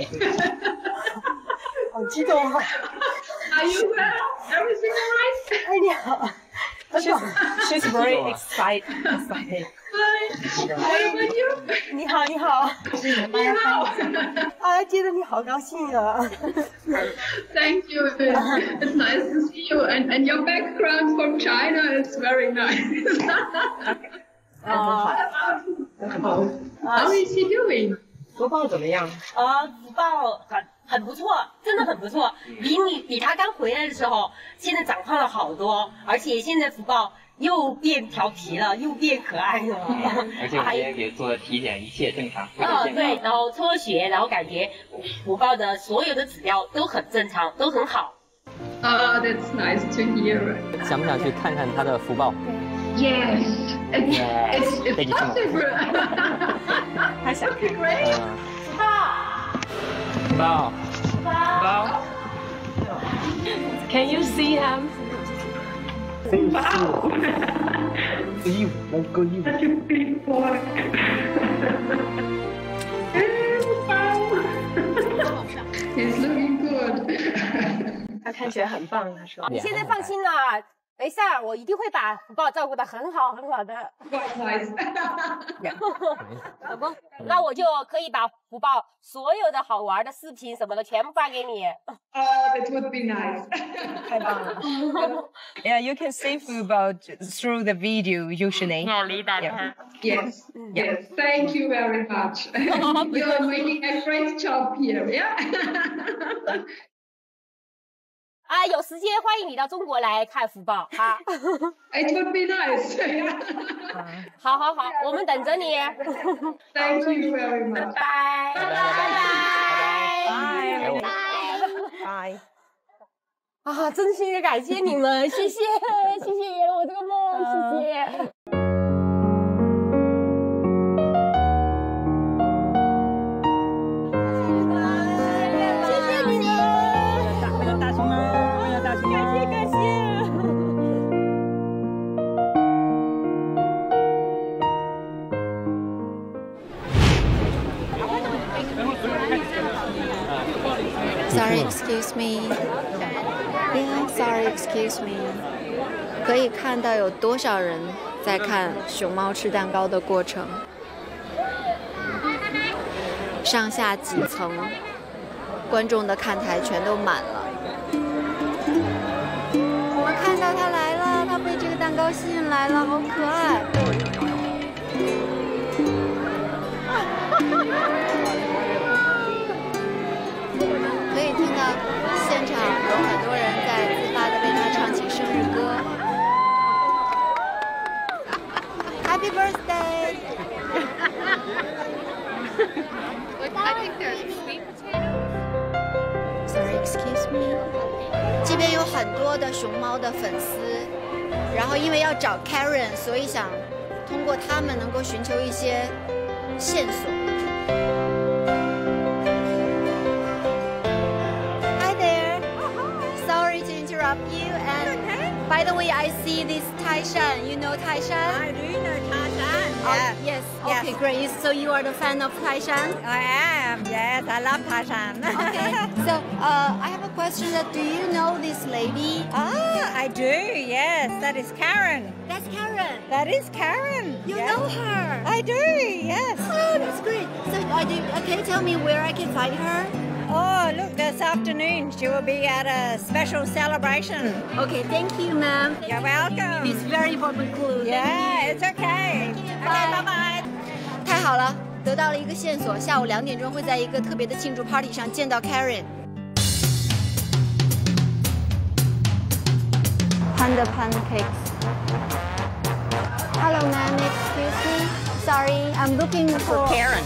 好激动啊 Are you well? Everything alright? 哎，你好。She's she's very excited. Excited. Hi. How about you? 你好，你好。 你好。 啊，见到你好高兴啊。 Thank you. It's nice to see you. And and your background from China is very nice. 啊。 How is he doing? 福报怎么样？啊，福报很很不错，真的很不错。比你比他刚回来的时候，现在长胖了好多，而且现在福报又变调皮了，又变可爱了。 而且我们也给做了体检，一切正常。 嗯，对，然后抽了血，然后感觉福报的所有的指标都很正常，都很好。 Ah, that's nice to hear. 想不想去看看他的福报 ？Yes, it's it's, it's possible. 他想看。 Great. 福报。 福报。 福报。Can you see him? 福报。 衣服，我个衣服。 Such a big boy. 福报。He's looking good. 他看起来很棒，他说。 你现在放心了，没事儿，我一定会把福报照顾得很好很好的。 Quite nice. 老公，那我就可以把福报所有的好玩的视频什么的全部发给你。 Oh, that would be nice. 太棒了。Yeah, you can see Fubao through the video usually. Yeah. Yes, yes. Thank you very much. You're making a great job here. Yeah. 啊，有时间欢迎你到中国来看福报哈。 It would be nice. 好好好，我们等着你。 Thank you very much. 拜拜拜拜拜。 啊，真心的感谢你们，谢谢谢谢圆了我这个梦，谢谢。 Sorry, excuse me. Yeah, sorry, excuse me. 可以看到有多少人在看熊猫吃蛋糕的过程，上下几层，观众的看台全都满了。我看到他来了，他被这个蛋糕吸引来了，好可爱。可以听到现场有很多人在自发地为他唱起生日歌。Happy birthday! I think there's sweet potato. Sorry, excuse me. 这边有很多的熊猫的粉丝，然后因为要找 Karen， 所以想通过他们能够寻求一些线索。You and okay. By the way, I see this Taishan. You know Taishan? I do know Taishan. Oh, yeah. yes. yes. Okay, great. So you are the fan of Taishan? I am. Yes, I love Taishan. Okay. So uh, I have a question. That do you know this lady? Ah, I do. Yes, that is Karen. That's Karen. That is Karen. You yes. know her? I do. Yes. Oh, that's great. So uh, do, uh, can you tell me where I can find her? Oh, look, this afternoon she will be at a special celebration. Okay, thank you, ma'am. You're welcome. It's very important clue. Yeah, it's okay. Okay, bye bye. 太好了，得到了一个线索，下午两点钟会在一个特别的庆祝 party 上见到 Karen。Panda pancakes. Hello, ma'am. Excuse me. Sorry, I'm looking for, for Karen.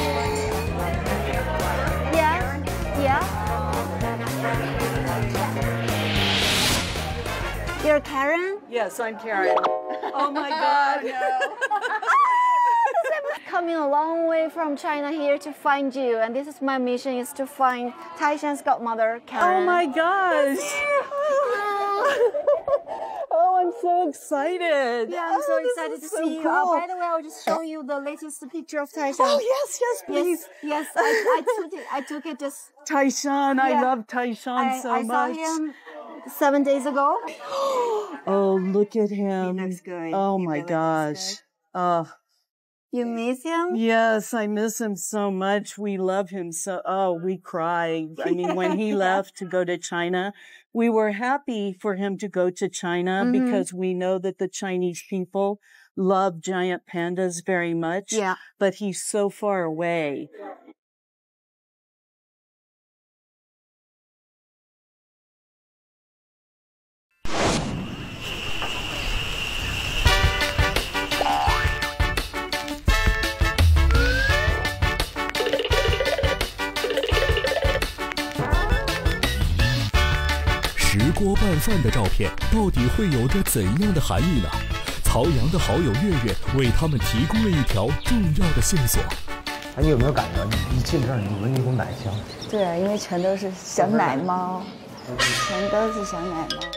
Yeah, yeah. You're Karen? Yes, I'm Karen. Oh my God. Coming a long way from China here to find you, and this is my mission: is to find Taishan's godmother, Karen. Oh my gosh! Oh, I'm so excited! Yeah, I'm so oh, excited to so see you. cool. Uh, by the way, I'll just show you the latest picture of Taishan. Oh yes, yes, please. Yes, yes I, I took it. I took it just. Taishan, yeah. I love Taishan I, so I much. I saw him seven days ago. Oh, look at him! He looks good. Oh he my really gosh! Oh. You miss him? Yes, I miss him so much. We love him so. Oh, we cry. I mean, when he left to go to China, we were happy for him to go to China mm-hmm. because we know that the Chinese people love giant pandas very much. Yeah. But he's so far away. 石锅拌饭的照片到底会有着怎样的含义呢？曹阳的好友月月为他们提供了一条重要的线索。 哎，你有没有感觉你一进这儿，你闻那股奶香？ 对啊，因为全都是小奶猫，全都是小奶猫。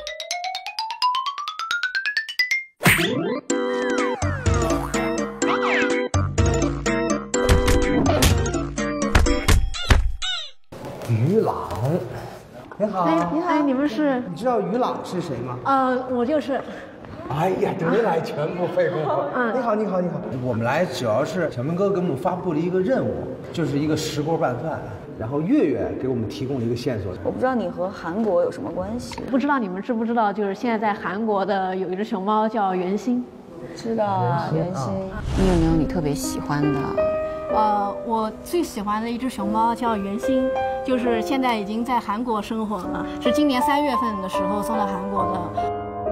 于朗，你好。 哎，你好。哎，你们是？ 你知道于朗是谁吗？ 呃，我就是。 哎呀，这没来全不费功夫。 嗯， 你好，你好，你好。我们来主要是小明哥给我们发布了一个任务，就是一个石锅拌饭。然后月月给我们提供了一个线索。 我不知道你和韩国有什么关系？ 不知道你们知不知道，就是现在在韩国的有一只熊猫叫元心。 知道啊，元心。你有没有你特别喜欢的？ 呃，我最喜欢的一只熊猫叫元心，就是现在已经在韩国生活了，是今年三月份的时候送到韩国的。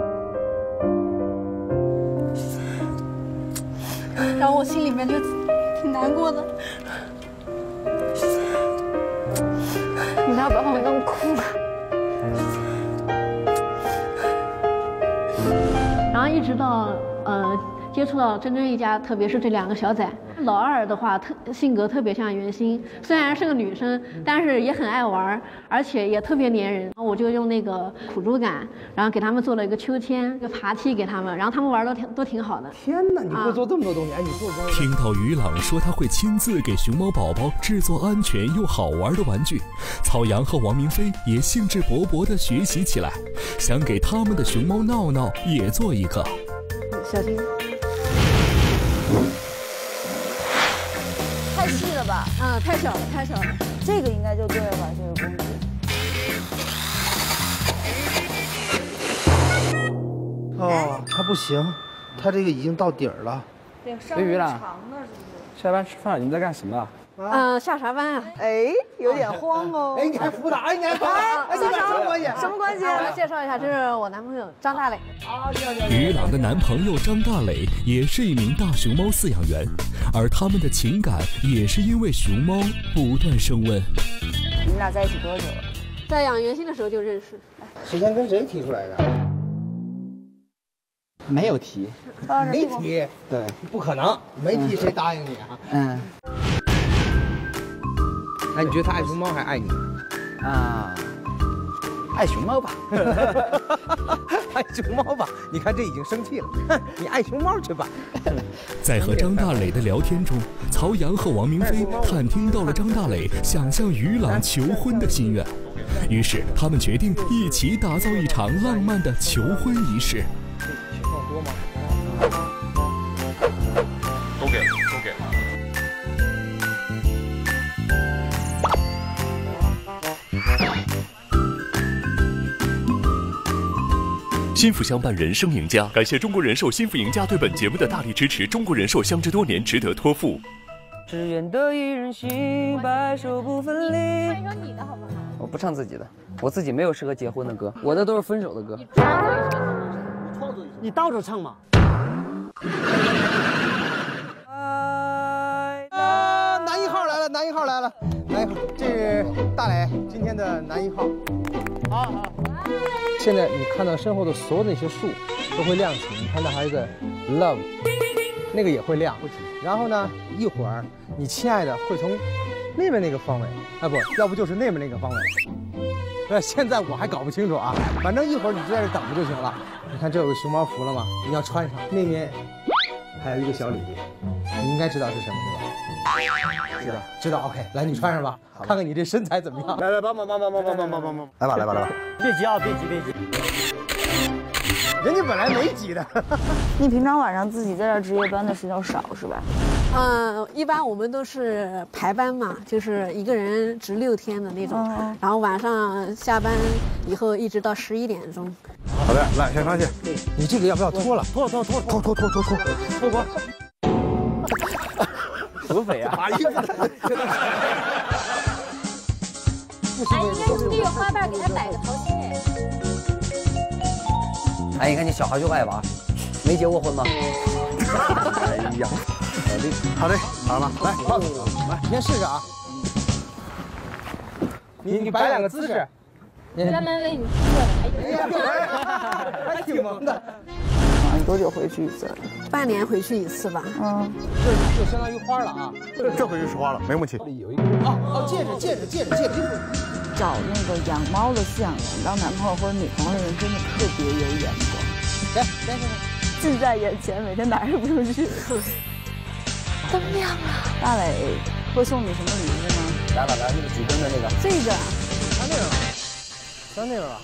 然后我心里面就挺难过的。 你不要把我弄哭了。 然后一直到呃接触到珍珍一家，特别是这两个小崽。老二的话，特性格特别像元心，虽然是个女生，但是也很爱玩，而且也特别粘人。我就用那个苦竹杆，然后给他们做了一个秋千，一个爬梯给他们，然后他们玩的挺都挺好的。 天哪，你会做这么多东西！哎，你做东西。 听到于朗说他会亲自给熊猫宝宝制作安全又好玩的玩具，曹阳和王明飞也兴致勃勃地学习起来，想给他们的熊猫闹闹也做一个。 小心。 太细了吧？ 啊，太小了，太小了。 这个应该就对了吧？这个工具。 哦，它不行，它这个已经到底儿了。 对，上面长呢，是不是？ 下班吃饭，你们在干什么？ 嗯，下啥班啊？ 哎，有点慌哦。 哎，你还辅导？哎，你还辅导？哎，你俩什么关系？ 什么关系？ 我来介绍一下，这是我男朋友张大磊。 啊， 于朗的男朋友张大磊也是一名大熊猫饲养员，而他们的情感也是因为熊猫不断升温。 你们俩在一起多久了？ 在养元心的时候就认识。 之前跟谁提出来的？ 没有提。 没提？ 对， 不可能，没提谁答应你啊？ 嗯。 哎，你觉得他爱熊猫还爱你？ 啊，爱熊猫吧。 爱熊猫吧？你看这已经生气了，你爱熊猫去吧。 在和张大磊的聊天中，曹阳和王明飞探听到了张大磊想向于朗求婚的心愿，于是他们决定一起打造一场浪漫的求婚仪式。 情况多吗？都给了，都给了。 幸福相伴，人生赢家。感谢中国人寿幸福赢家对本节目的大力支持。中国人寿相知多年，值得托付。 只愿得一人心，白首不分离。 唱一首你的好不好？ 我不唱自己的，我自己没有适合结婚的歌，我的都是分手的歌。 你倒着唱嘛。 啊，男一号来了，男一号来了，男一号，这是大磊今天的男一号。好好。现在你看到身后的所有那些树都会亮起，你看到还有一个 love， 那个也会亮。然后呢，一会儿你亲爱的会从那边那个方位，啊不，要不就是那边那个方位。呃，现在我还搞不清楚啊，反正一会儿你就在这等着就行了。你看这有个熊猫服了吗？你要穿上。那面还有一个小礼物，你应该知道是什么对吧？知道，知道。OK， 来你穿上吧，看看你这身材怎么样。来来，帮帮帮帮帮帮帮帮帮帮，来吧来吧来吧。 别急啊，别急别急。 人家本来没急的。 你平常晚上自己在这值夜班的时间少是吧？ 嗯，一般我们都是排班嘛，就是一个人值六天的那种，哦、然后晚上下班以后一直到十一点钟。 好的，来先上去。你这个要不要脱了？脱脱脱脱脱脱脱脱脱光。 土匪啊！ 把衣服。 哎，应该是有花瓣给他摆个头巾哎。 哎，你看你小孩就爱玩，没结过婚吗？ 哎呀，好的，好的，好了吗？来，抱住我，来，你先试试啊。你你摆两个姿势， 专门为你做的。 哎呀，还挺萌的。 你多久回去一次？ 半年回去一次吧。 嗯， 这就相当于花了啊。 这回就是花了，没问题。 有一个哦哦，戒指戒指戒指戒指。 找那个养猫的饲养员当男朋友或者女朋友的人真的特别有眼光。 来来来， 近在眼前，每天拿着不出去。灯亮了。大磊会送你什么礼物吗？ 来了来，那个举灯的那个。 这个。 他那个，他那个吧。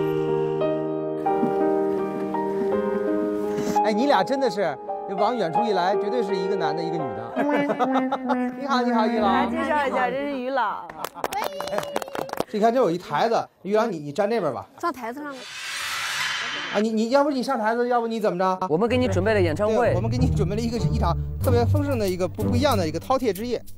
哎，你俩真的是往远处一来，绝对是一个男的，一个女的。你好，你好，于老。 来介绍一下，这是于老。 你看这有一台子，于老你你站这边吧。 上台子上。 啊，你你要不你上台子，要不你怎么着？ 我们给你准备了演唱会， 我们给你准备了一个一场特别丰盛的一个不不一样的一个饕餮之夜。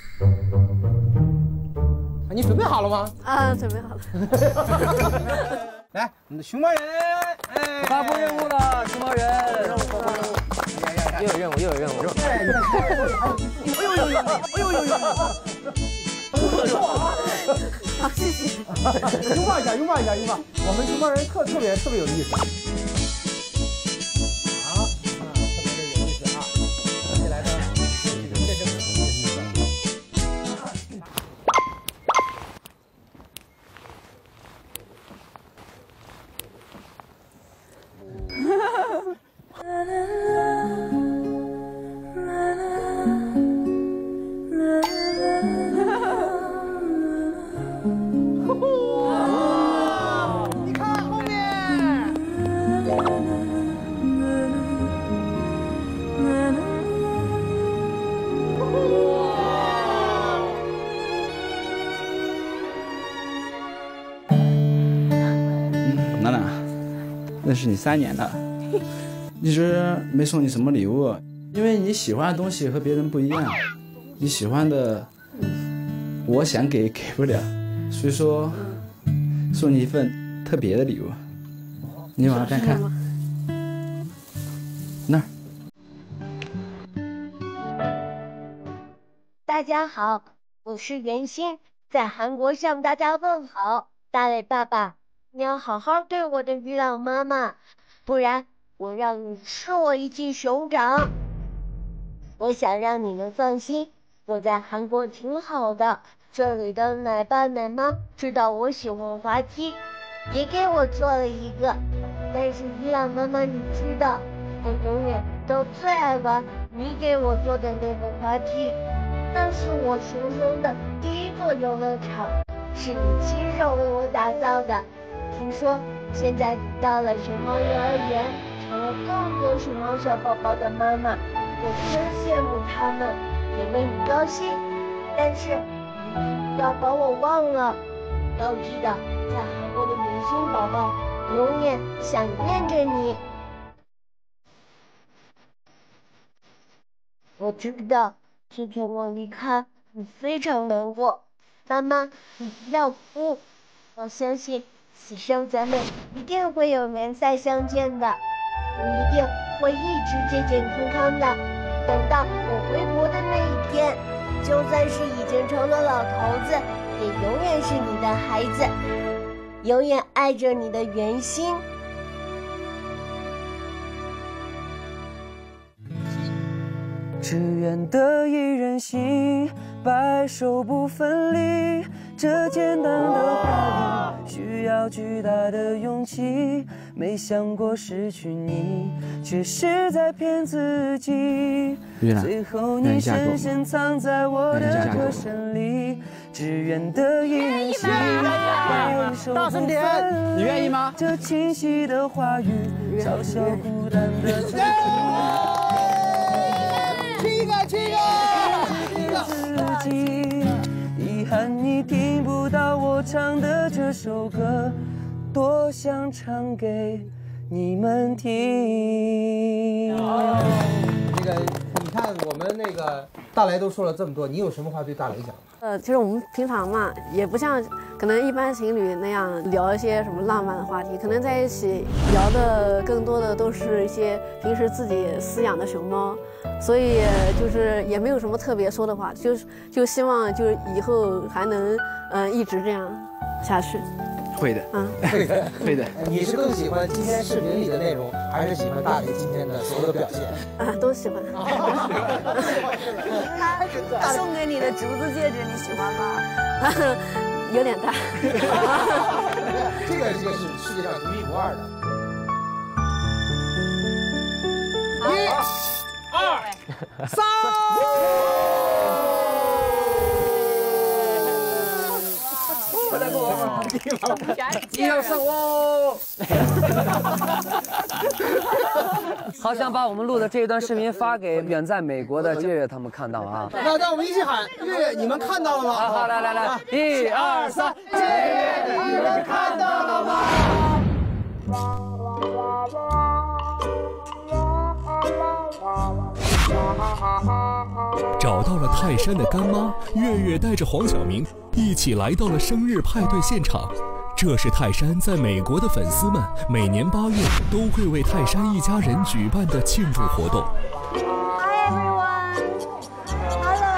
啊，你准备好了吗？ 啊，准备好了。 来，我们的熊猫人，哎， 发布任务了，熊猫人。任务，发布任务。又有任务，又有任务。 哎呦呦呦！哎呦呦呦！ 好，谢谢。 拥抱一下，拥抱一下，拥抱。我们熊猫人特特别特别有意思。好，啊，特别的有意思啊！接下来呢，这个见证的意思。 娜娜，认识你三年了，一直没送你什么礼物，因为你喜欢的东西和别人不一样，你喜欢的，我想给给不了，所以说，送你一份特别的礼物，你往那边看，那儿。 大家好，我是袁心，在韩国向大家问好。大磊爸爸，你要好好对我的于老妈妈，不然我让你吃我一记熊掌。我想让你们放心，我在韩国挺好的，这里的奶爸奶妈知道我喜欢滑梯，也给我做了一个。但是于老妈妈，你知道，我永远都最爱玩你给我做的那个滑梯。那是我人生的第一座游乐场，是你亲手为我打造的。听说现在到了熊猫幼儿园，成了更多熊猫小宝宝的妈妈，我真羡慕他们，也为你高兴。但是你不要把我忘了，要记得，在韩国的明星宝宝永远想念着你。我知道今天我离开你非常难过，妈妈，你不要哭，我相信此生咱们一定会有缘再相见的，我一定会一直健健康康的，等到我回国的那一天，就算是已经成了老头子，也永远是你的孩子，永远爱着你的圆心。 只愿得一人心，白首不分离。这简单的话语需要巨大的勇气。没想过失去你，却是在骗自己。最后你深深藏在我的歌声里。只愿得一人心，白首不分离。 你愿意吗？ 这清晰的话语，嘲笑孤单的自己。 七个七个自己，遗憾你听不到我唱的这首歌，多想唱给你们听。 那个，你看我们那个大雷都说了这么多，你有什么话对大雷讲？ 呃，其实我们平常嘛，也不像可能一般情侣那样聊一些什么浪漫的话题，可能在一起聊的更多的都是一些平时自己饲养的熊猫，所以就是也没有什么特别说的话，就是就希望就是以后还能嗯、呃、一直这样下去。 会的， 嗯， 会的， 会的。 你是更喜欢今天视频里的内容，还是喜欢大雷今天的所有的表现？ 啊，都喜欢。 他送给你的竹子戒指，你喜欢吗？ 有点大。 这个这个是世界上独一无二的。一、二、三。 一二三哦！好想把我们录的这一段视频发给远在美国的月月他们看到啊！ 那让我们一起喊，月月，你们看到了吗？ 好，好，来来来，一二三， 月月，你们看到了吗？ 找到了泰山的干妈，月月带着黄晓明一起来到了生日派对现场。这是泰山在美国的粉丝们每年八月都会为泰山一家人举办的庆祝活动。 Hi everyone. Hello.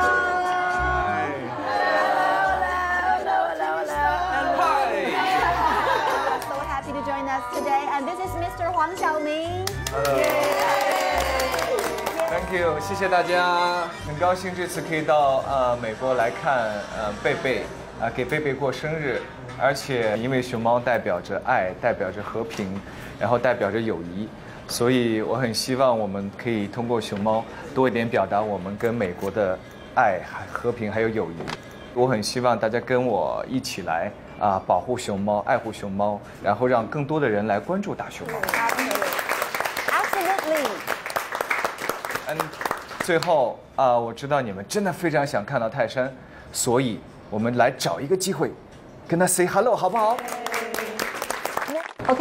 So happy to join us today, and this is Mister Huang Xiaoming. Thank you， 谢谢大家，很高兴这次可以到呃美国来看呃贝贝，啊、呃、给贝贝过生日，而且因为熊猫代表着爱，代表着和平，然后代表着友谊，所以我很希望我们可以通过熊猫多一点表达我们跟美国的爱、和平还有友谊。我很希望大家跟我一起来啊、呃、保护熊猫，爱护熊猫，然后让更多的人来关注大熊猫。 Absolutely. 嗯，最后啊、呃，我知道你们真的非常想看到泰山，所以我们来找一个机会，跟他 say hello 好不好 OK。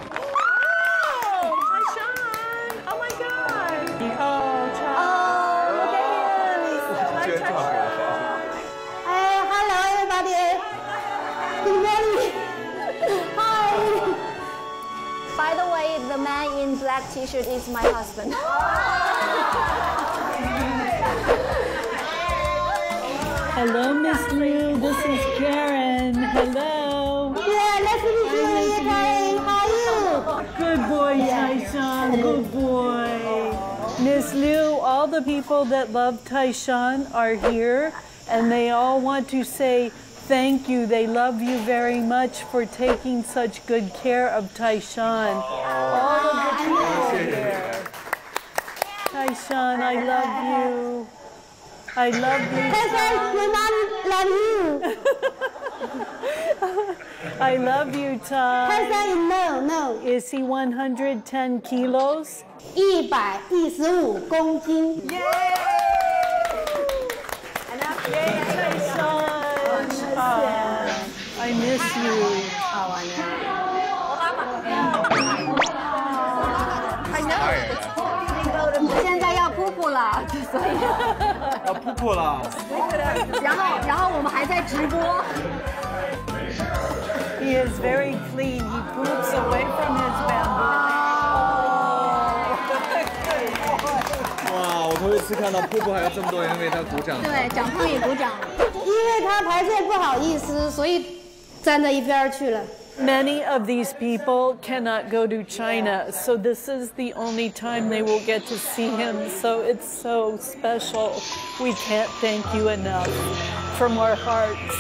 Oh my God！ 你好， 哦 ，Look at him！ 捐赠给他。 哎 ，Hello everybody. Good morning. Hi. By the way, the man in black T-shirt is my husband. Hello, Miss Liu. This is Karen. Hello. Yeah, nice to meet you, Karen. How are you? Good boy, Taishan. Good boy. Miss Liu, all the people that love Taishan are here, and they all want to say thank you. They love you very much for taking such good care of Taishan. All of the people here. Taishan, I love you. I love you. Taishan, your mom love you. I love you, Tai. Taishan, no, no. Is he one hundred ten kilos? 一百一十五公斤。 Yay! Taishan. Oh, I miss you. Oh, I know. 现在要噗噗了，所以要噗噗了。 然后，然后我们还在直播。 He is very clean. He poops away from his bamboo. 哇，我头一次看到瀑布还有这么多人为他鼓掌。 对，长胖也鼓掌。因为他排泄不好意思，所以站在一边去了。 Many of these people cannot go to China, so this is the only time they will get to see him. So it's so special. We can't thank you enough from our hearts.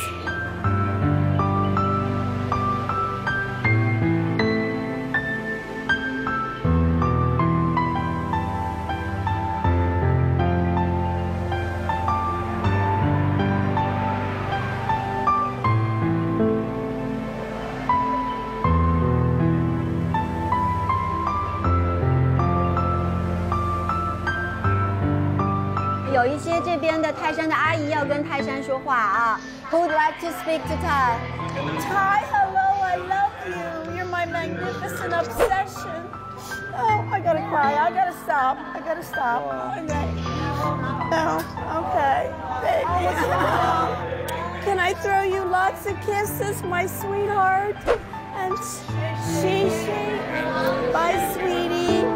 有一些这边的泰山的阿姨要跟泰山说话啊。Who would like to speak to Ty? Ty, hello, I love you. You're my magnificent obsession. Oh, I gotta cry. I gotta stop. I gotta stop. Okay. No. Okay. Baby. Can I throw you lots of kisses, my sweetheart? And she, she. Bye, sweetie.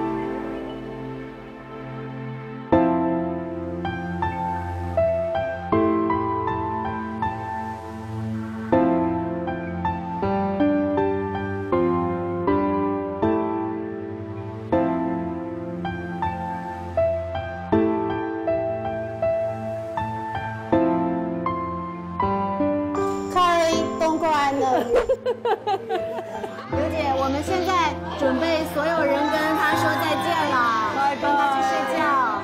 刘姐，我们现在准备所有人跟他说再见了， 拜拜， 让他去睡觉。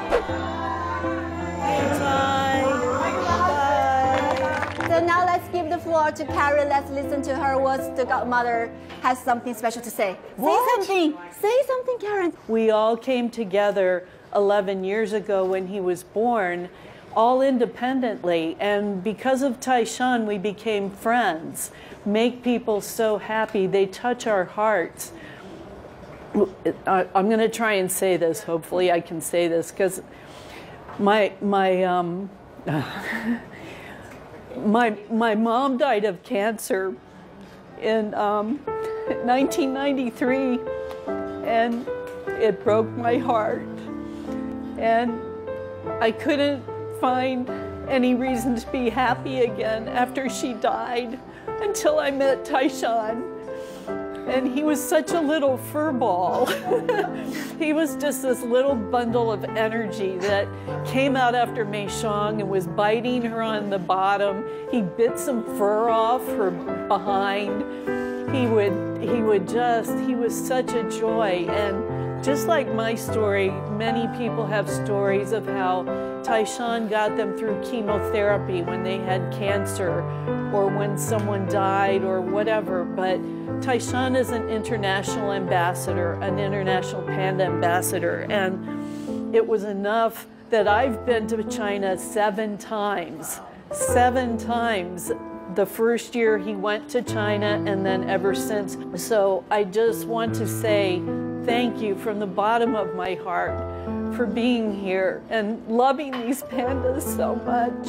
拜拜。 So now let's give the floor to Carrie. Let's listen to her words. The godmother has something special to say. What? Say something. Say something, Karen. We all came together eleven years ago when he was born, all independently, and because of Taishan, we became friends. Make people so happy. They touch our hearts. I, I'm going to try and say this. Hopefully, I can say this because my my um, my my mom died of cancer in um, nineteen ninety-three, and it broke my heart. And I couldn't find any reason to be happy again after she died until I met Taishan. And he was such a little fur ball. He was just this little bundle of energy that came out after Mei Xiong and was biting her on the bottom. He bit some fur off her behind. He would, he would just, he was such a joy. And just like my story, many people have stories of how Taishan got them through chemotherapy when they had cancer or when someone died or whatever. But Taishan is an international ambassador, an international panda ambassador. And it was enough that I've been to China seven times, seven times. The first year he went to China and then ever since. So I just want to say thank you from the bottom of my heart for being here and loving these pandas so much.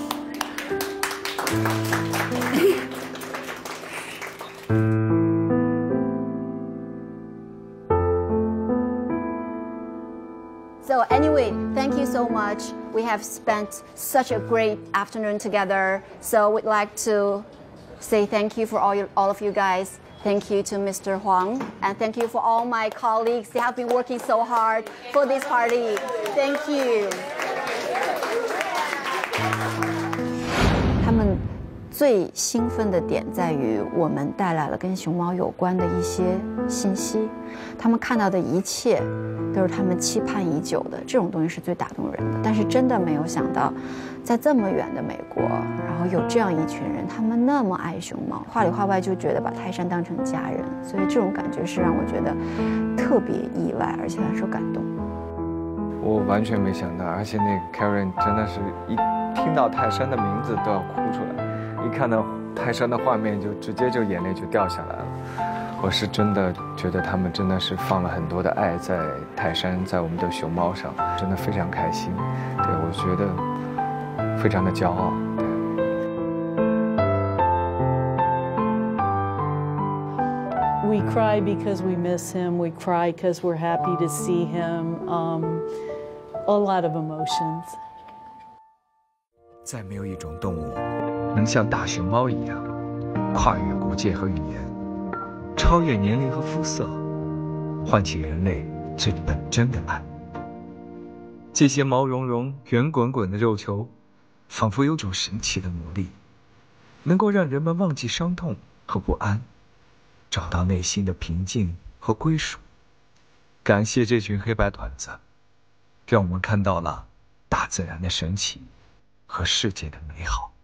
So anyway, thank you so much. We have spent such a great afternoon together. So we'd like to say thank you for all, you, all of you guys. Thank you to Mister Huang, and thank you for all my colleagues. They have been working so hard for this party. Thank you. 他们最兴奋的点在于，我们带来了跟熊猫有关的一些信息。他们看到的一切，都是他们期盼已久的。这种东西是最打动人的。但是真的没有想到，在这么远的美国，然后有这样一群人，他们那么爱熊猫，话里话外就觉得把泰山当成家人。所以这种感觉是让我觉得特别意外，而且很受感动。 我完全没想到，而且那个 Karen 真的是一听到泰山的名字都要哭出来，一看到泰山的画面就直接就眼泪就掉下来了。 我是真的觉得他们真的是放了很多的爱在泰山，在我们的熊猫上，真的非常开心。对，我觉得非常的骄傲。 We cry because we miss him. We cry because we're happy to see him. Um, a lot of emotions. 再没有一种动物能像大熊猫一样，跨越国界和语言，超越年龄和肤色，唤起人类最本真的爱。这些毛茸茸、圆滚滚的肉球，仿佛有种神奇的魔力，能够让人们忘记伤痛和不安。 找到内心的平静和归属。感谢这群黑白团子，让我们看到了大自然的神奇和世界的美好。